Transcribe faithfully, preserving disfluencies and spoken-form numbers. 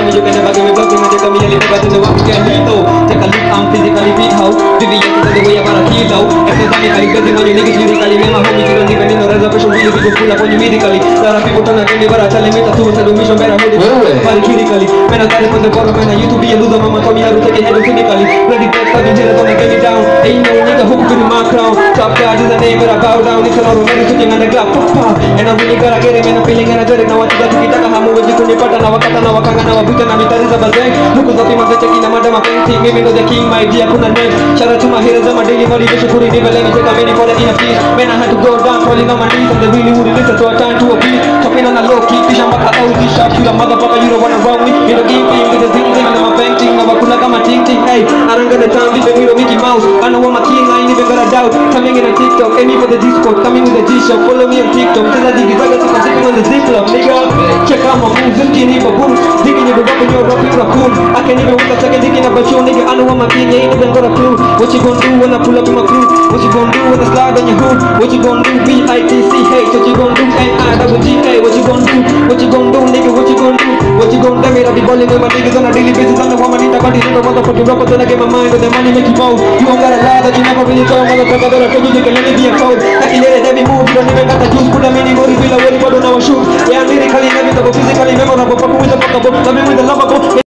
me, you can never give me back. Me take me, you never to the one can hit though. Take a look, I'm physically fit how. Vivi, you can the way about a kilo. Every time I get the money, niggas lyrically, me my homies, you don't even know reservation. Really, we go pull up on you medically. There are people trying to give me, but I tell them it's a two hundred mission better hold it. Very critically. Man, I got it from the bottom, man. I used to be a loser, mama told me how to take it head cynically. Ready, text, I've been here, don't get me down. Ain't no nigga who could be my crown. Top God is a name, but I bow down. It's an automatic switching on the clock. And I really gotta get him, and I'm feeling energetic. Now I think I took it, I'm moving to the pattern. Now I got now I can't now I put an amitar is a bazang. Look at him, I'm checking a madam, I'm painting. Maybe know the king, my dear, couldn't name. Shout out to my heroes, my daily motivation. Couldn't even let me take a minute for the inner peace. Man, I had to go down, falling on my knees, and they really wouldn't listen to a time to a beat. Chopping on a low key, fish, I'm back out, this shop, you the motherfucker, you don't wanna wrong me. You don't give me with the thing, thing, I'm a painting, I'm a kunaka, my ting, ting, hey. I don't got the time, even with a Mickey Mouse. I know what my king, I ain't even got a doubt. Coming in a TikTok, aiming for the Discord, coming with the G-Shock, follow me on TikTok. Cause I dig it, I got some sipping on the ziplock, nigga. Check out my moves, I'm getting for boom. Digging you, but you're rapping raccoon. I can't even wait a second, digging up a show, nigga. I know what my king, ain't even got a clue. What you gonna do when I pull up in my crew? What you gonna do when I slide on your hood? What you gonna do, B I T C H? What you gonna do, N I double G A? What you gonna do? What you gonna do, nigga? What you gonna do? What you gonna do? I be balling with my niggas on a daily basis. I know what I need to body, nigga. Motherfucking rapper, then I get my mind on the money, make you bold. You don't gotta lie that you never really told, motherfucker. That I told you, you can let me be a code. I can let it every move, you don't even got the juice. Put a mini body, feel a way, but don't know a shoot. Yeah, I'm lyrically, never physically memorable. Fuck with the fuck about, love me with the lovable.